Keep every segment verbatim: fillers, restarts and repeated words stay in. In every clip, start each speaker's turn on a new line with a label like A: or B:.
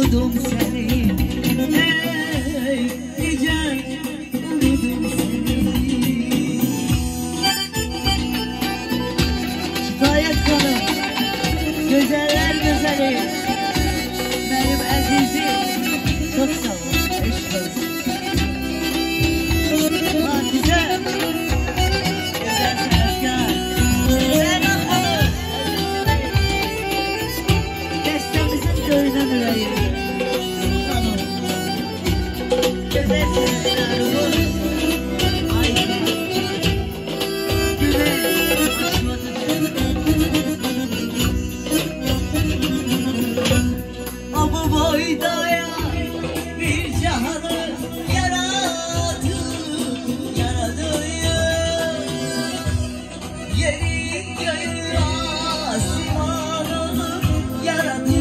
A: unudum seni. Ey nice unudum seni. Şikayet kanı, güzeller güzeli, benim azizim, çok sağ ol, eşk olsun. Ah güzel, güzel sanatçı. Köyden yüreğim, tamam. Güzel sesler bu. Ay, güzel aşmadı. O bu boyda ya bir cahanı yaradı, yaradı ya. Yeri göğü asmanı yaradı.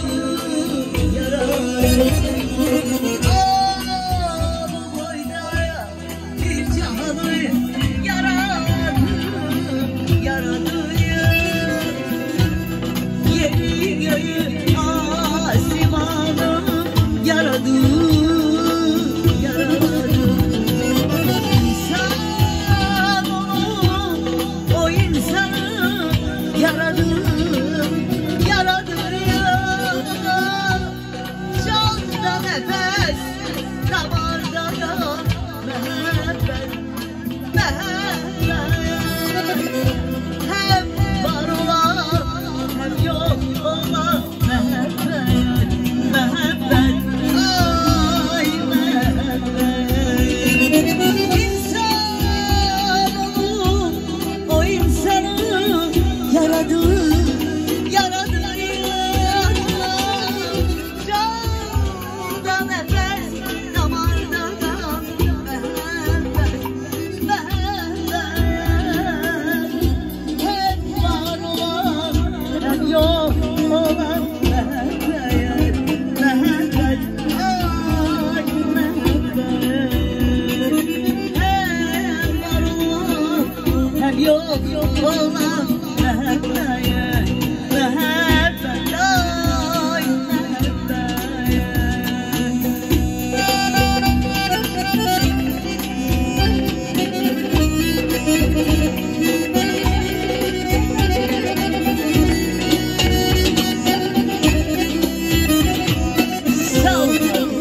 A: Yok yok olan mehabbeye, mehabbeye, ay mehabbeye. Sağ ol.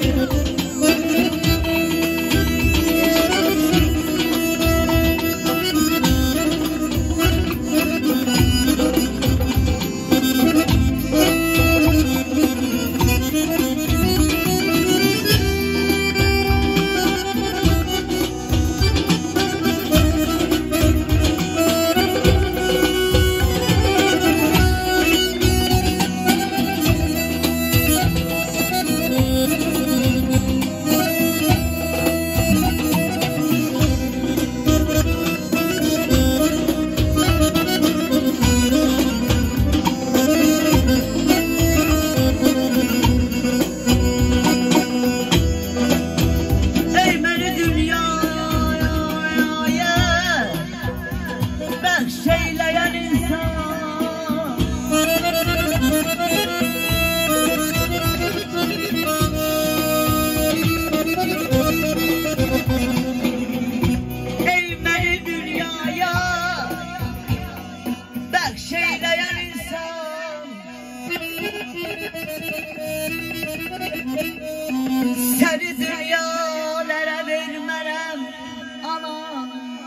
A: Seni dünyalara vermerem anam.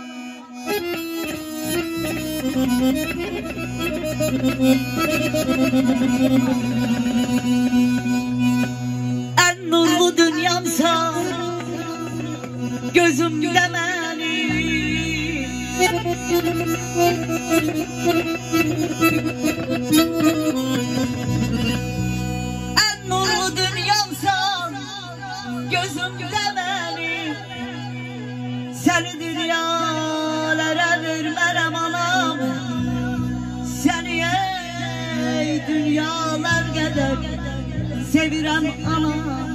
A: En nurlu dünyamsan gözümde benim. En nurlu dünyamsan gözümde benim. Seni dünyalara vermerem anam. Seni ey dünyalar kadar sevirem anam.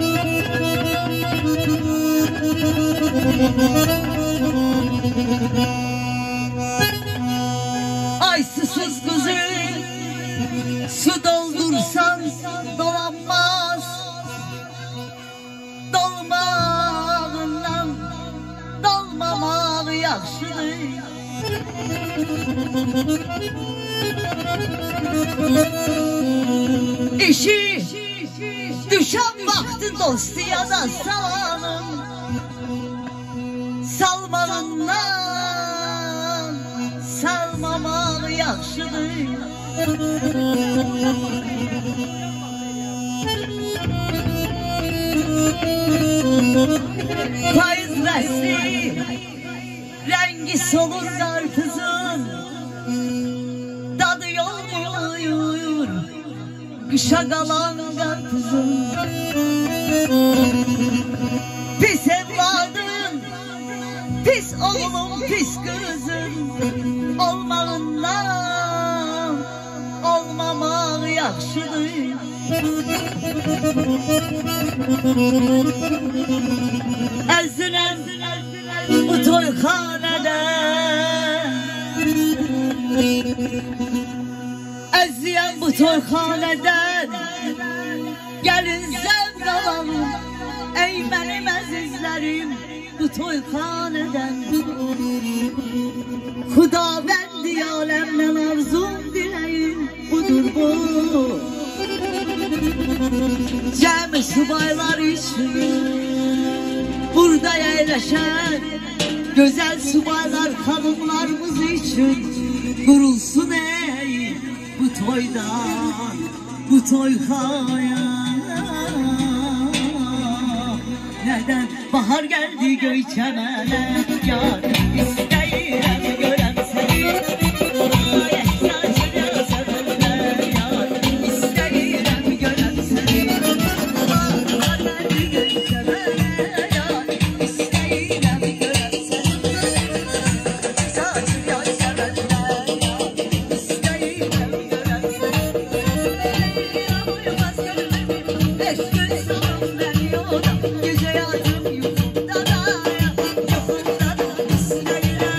A: Thank you. yaxşıdır. İşi düşən vaxtı dostiya da salanım, salmağından salmamaq yaxşıdır. Payız rəsli rəngi solur qarpızın, dadı yolmuyur qışa qalan qarpızın. Pis evladın, pis oğlum, pis kızın olmağından olmamaq yaxşıdır. Əziləm bu toyxanədə, əziyəm bu toyxanədən, gəlin zəvq alalım ey mənim əzizlərim bu toyxanədən. Xudavəndi aləmdən arzum diləyim budur bu, cəmi subaylar üçün burada yerləşən gözəl subaylar xanımlarımız üçün qurulsun ey bu toydan, bu toyxaya. Nədən bahar gəldi göy çəmənə, yar istəyirəm görəm səni. Gece yadım yuxumda da, yuxumda da istəyirəm.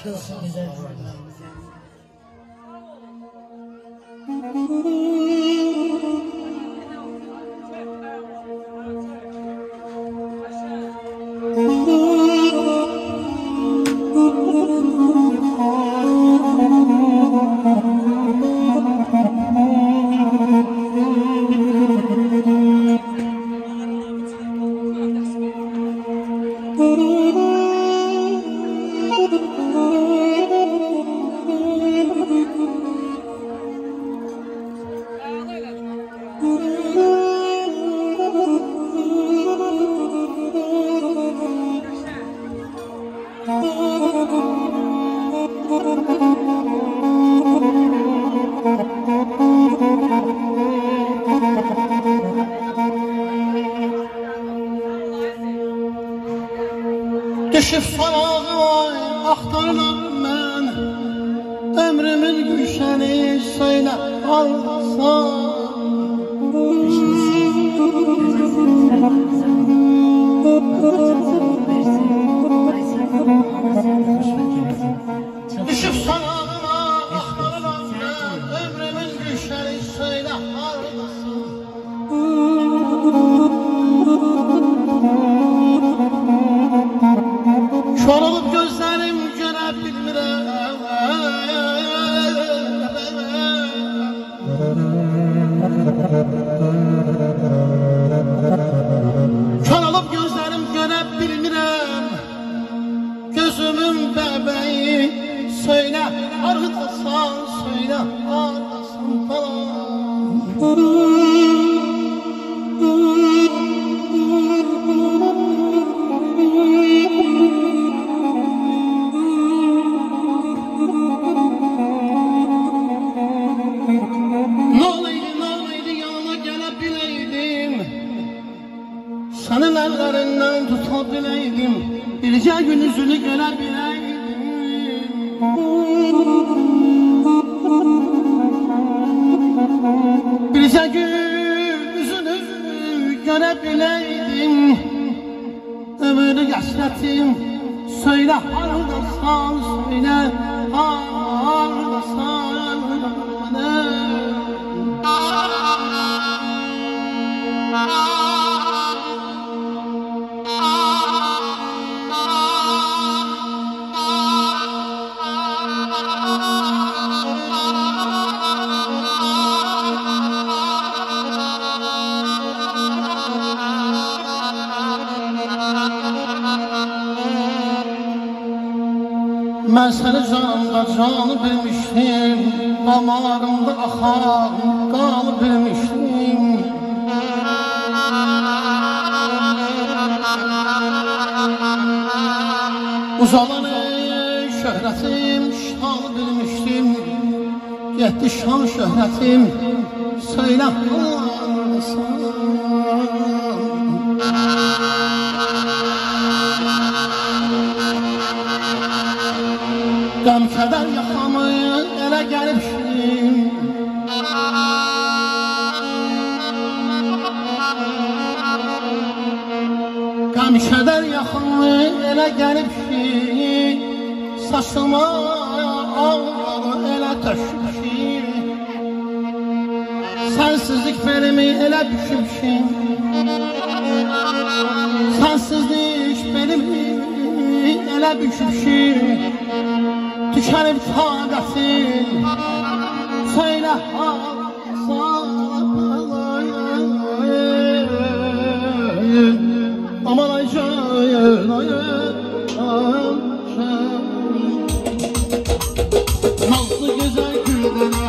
A: Aşk olsun güzel.
B: Düşüb salağı axtarıram mən, ömrümün gülşəni söylə alsan. Düşüb salağına axtarıram mən, ömrümün gülşəni söylə alsan. Kör olub gözlərim görə bilmirəm. Kör olub gözlərim görə bilmirəm. Gözümün bəbəyi söylə arıdasan, söylə arıdasan falan. Sənin əllərindən tuta biləydim, bircə gün üzünü görə biləydim. Bircə gün üzünü görə biləydim, ömrü qəsrətim, söylə hardasan, söylə hardasan mənə. Mən səni canımda canı bilmişdim, damarımda axan qanı bilmişdim. Uzalan ey şöhrətim, şanı bilmişdim, getdi şan şöhrətim, söylə hardasan. Qəm kədər yaxamı elə gəlibşim, qəm kədər yaxamı elə gəlibşim, saçıma ağladı elə tökmüşüm, sənsizlik belimi elə bükmüşüm, sənsizlik belimi elə bükmüşüm. Tükənib taqətim, söylə hardasan. Aman ay can, ay can. Nazlı gözəl güldən